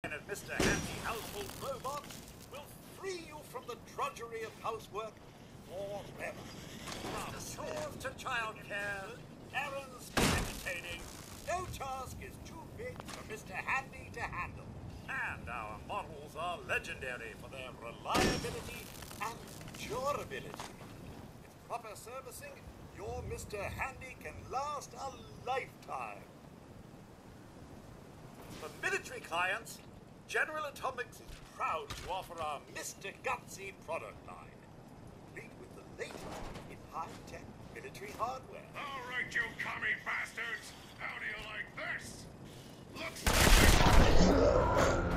And Mr. Handy Household Robot will free you from the drudgery of housework forever. From chores to childcare, errands to entertaining, no task is too big for Mr. Handy to handle. And our models are legendary for their reliability and durability. With proper servicing, your Mr. Handy can last a lifetime. For military clients, General Atomics is proud to offer our Mr. Gutsy product line, complete with the latest in high-tech military hardware. All right, you commie bastards! How do you like this? Looks like